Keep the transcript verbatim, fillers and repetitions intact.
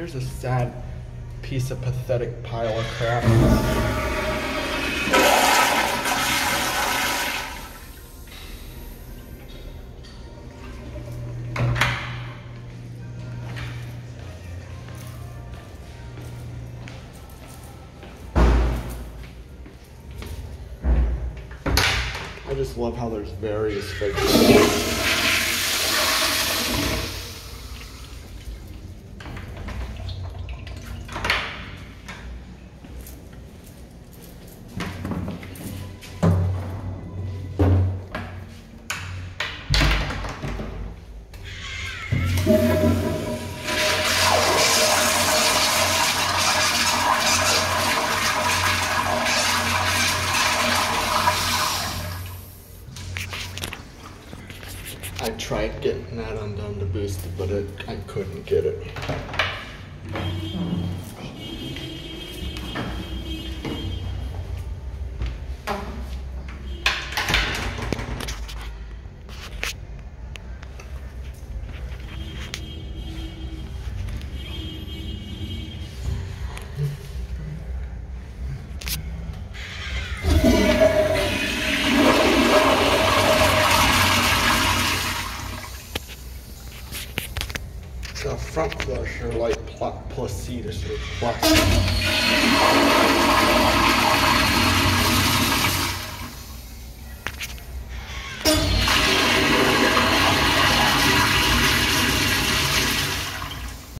here's a sad piece of pathetic pile of crap. I just love how there's various fixtures. I tried getting that undone to boost it, but it, I couldn't get it. The front flusher like placidus or plus.